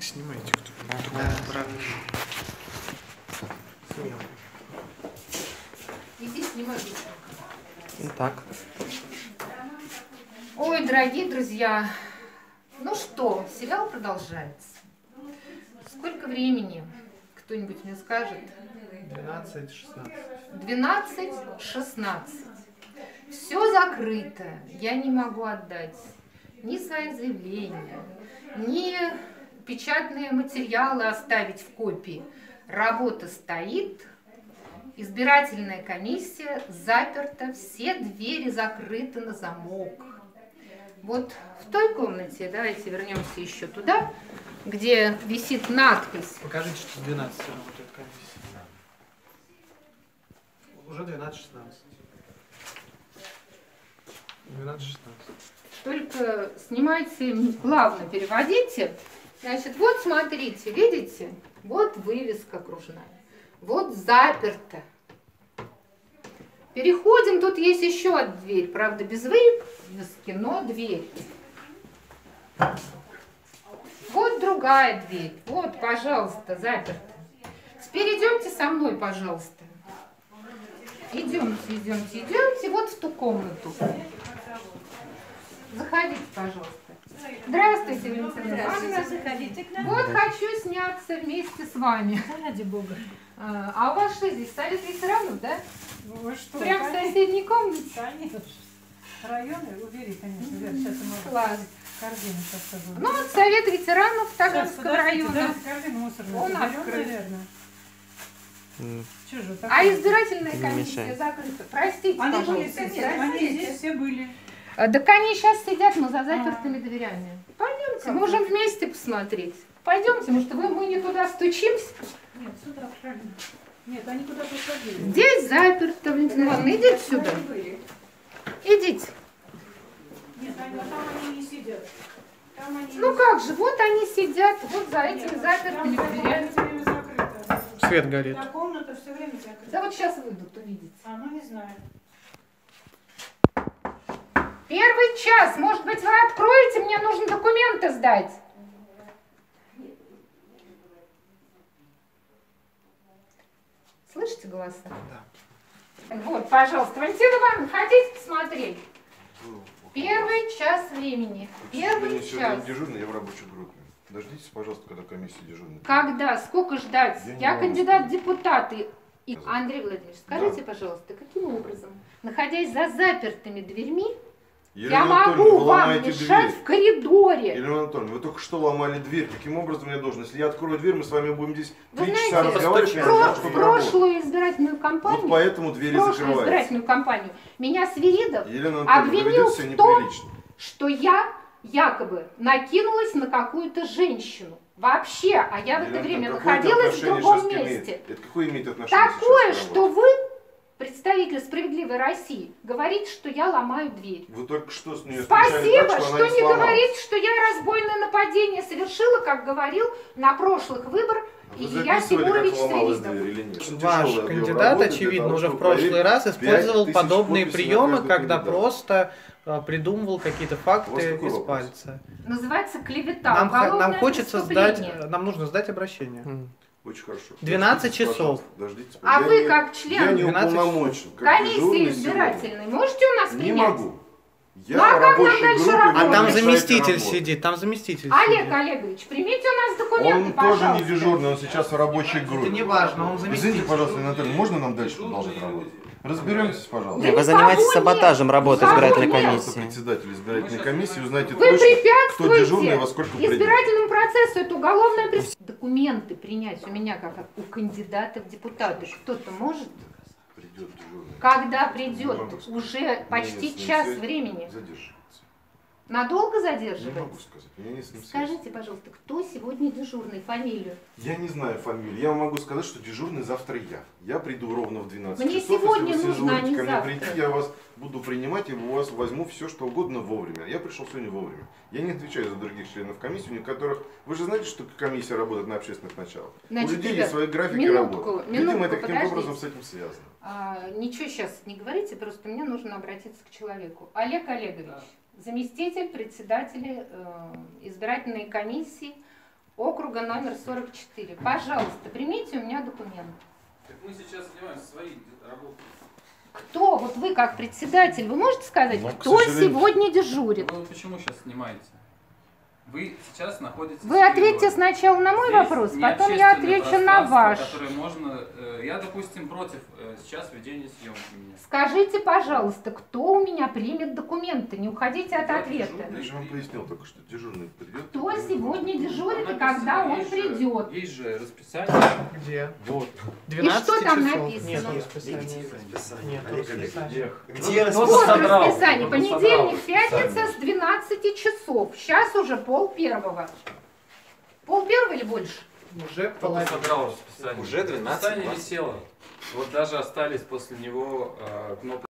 Снимайте, кто правильно. Иди снимай. Итак. Ой, дорогие друзья, ну что, сериал продолжается. Сколько времени? Кто-нибудь мне скажет? 12-16. 12-16. Все закрыто. Я не могу отдать ни свои заявления, ни печатные материалы оставить в копии. Работа стоит. Избирательная комиссия заперта, все двери закрыты на замок. Вот в той комнате, давайте вернемся еще туда, где висит надпись. Покажите, что с 12 работает комиссия. Уже 12-16. 12-16. Только снимайте, плавно переводите. Значит, вот смотрите, видите? Вот вывеска кружная. Вот заперто. Переходим, тут есть еще одна дверь, правда без вывески, но дверь. Вот другая дверь, вот, пожалуйста, заперта. Теперь идемте со мной, пожалуйста. Идемте, вот в ту комнату. Заходите, пожалуйста. Здравствуйте, Валентина Ивановна. Заходите к нам. Вот хочу сняться вместе с вами. Ради бога. А у вас что здесь, совет ветеранов, да? Вы что? Прям в соседней комнате? Конечно. Районы убери, конечно. Вера, сейчас мы Класс. корзину сейчас сажу. Ну, вот совет ветеранов Таганского района. Корзину мусорную Он соберем, открыт. наверное. Чужо, А избирательная Не комиссия мешай. закрыта. Простите, Они были пожалуйста. все, они здесь все были. Так они сейчас сидят, но за запертыми дверями. Пойдемте, можем вместе посмотреть. Пойдемте, может, мы не туда стучимся? Нет, сюда, правильно. Нет, они куда-то сходили. Здесь заперто, Валентина Ивановна, идите сюда. Идите. Нет, там они не сидят. Там они Ну как же, вот они сидят, вот за этими запертыми дверями. все время закрыто. Свет горит. Да, комната все время закрыта. Да вот сейчас выйдут, увидите. Ну не знаю. Первый час, может быть, вы откроете, мне нужно документы сдать. Слышите голоса? Да. Вот, пожалуйста, Валентина Ивановна, хотите посмотреть? Первый час времени. Первый час. Дежурный, я в рабочей группе. Дождитесь, пожалуйста, когда комиссия дежурная. Когда? Сколько ждать? Я не Я могу кандидат в сказать. депутаты. И, Андрей Владимирович, скажите, пожалуйста, каким образом, находясь за запертыми дверьми, я могу вам мешать в коридоре? Елена Анатольевна, вы только что ломали дверь. Каким образом я должен? Если я открою дверь, мы с вами будем здесь Вы 3 часа знаете, разговаривать, в мне нужно, в чтобы работать. прошлую избирательную кампанию, Вот поэтому двери прошлую закрываются. избирательную кампанию меня Свиридов Елена Анатольевна, вы обвинил ведете себя в том, неприлично. что я якобы накинулась на какую-то женщину. Вообще, а я в это Елена время Анатольевна, находилась в какое это другом отношение сейчас месте. имеет? Это какое имеет отношение Такое, сейчас к что работе? вы, представитель «Справедливой России», говорите, что я ломаю дверь. Вы только что с нее Спасибо, так, что она не сломалась. говорите, что я разбойное нападение совершила, как говорил на прошлых выборах Вы Илья записывали, Тимурович как ломалась Свиридов. дверь или нет? Очень Ваш тяжелый объем кандидат, работы для очевидно, того, уже в чтобы прошлый проверить раз использовал 5000 подобные подписей на приемы, каждого когда кандидата. просто придумывал какие-то У вас факты какой из вопрос? пальца. Называется клевета. Нам уголовное хочется преступление. сдать, нам нужно сдать обращение. Очень хорошо. 12 Дождитесь, часов. пожалуйста, дождитесь. А Я вы не- как член Я не 12 уполномочен. как комиссии дежурный избирательной можете у нас сегодня. Не принять? могу. Я Ну, а в как нам рабочей дальше группе, работать? вы А там мешаете заместитель работать. сидит, там заместитель Олег сидит. Олегович, примите у нас документы, Он тоже пожалуйста. не дежурный, он сейчас в рабочей группе. Это не важно, он заместитель. Извините, пожалуйста, Анатолий, можно нам дальше продолжать работать? Разберемся, пожалуйста. Да Вы занимаетесь никого саботажем нет. работы Никого избирательной нет. Пожалуйста, комиссии. председатель избирательной комиссии, узнайте Вы точно, кто препятствуете дежурный и во сколько придет. избирательному процессу, это уголовное преступление. Документы принять у меня, как у кандидата в депутаты, кто-то может? Придет дежурный. Когда придет? Не могу сказать. Уже почти Мне с ним час связь времени. Задерживается. Надолго Не могу задерживается? сказать. У меня нет с ним связи. Скажите, пожалуйста, кто сегодня дежурный, фамилию? Я не знаю фамилию. Я вам могу сказать, что дежурный завтра я. Я приду ровно в 12 Мне часов. сегодня Если вы нужно, а соизволите не ко мне завтра. прийти, я вас буду принимать и у вас возьму все, что угодно вовремя. Я пришел сегодня вовремя. Я не отвечаю за других членов комиссии, у которых... Вы же знаете, что комиссия работает на общественных началах? Значит, у людей ребят, есть свои графики минутку, работы. Видимо, это каким-то подождите. образом с этим связано. Ничего сейчас не говорите, просто мне нужно обратиться к человеку. Олег Олегович, заместитель председателя избирательной комиссии округа номер 44. Пожалуйста, примите у меня документы. Так мы сейчас занимаемся своей работой. Кто? Вот вы как председатель, вы можете сказать, Ну, к кто сожалению. сегодня дежурит? Вы вот почему сейчас снимаете? Вы сейчас находитесь Вы в ответьте коридоре. сначала на мой Здесь вопрос, не потом я общественное отвечу на ваш. пространство, которое можно, я, допустим, против сейчас ведения съемки меня. Скажите, пожалуйста, кто у меня примет документы? Не уходите от Я ответа. дежурный. Я же вам пояснил только что, дежурный придет. Кто примет сегодня вас. дежурит и Написано, когда он есть же- придет? Есть же расписание. Где? Вот. 12 что там часов? написано? Нет расписания. Нет расписания. Где Вот содрал? расписание. Кто Понедельник, содрал пятница с 12 часов. Сейчас уже 12:30. 12:30 или больше? Уже Кто половина. содрал расписание? Уже 12, Расписание 20. висело. Вот даже остались после него кнопки.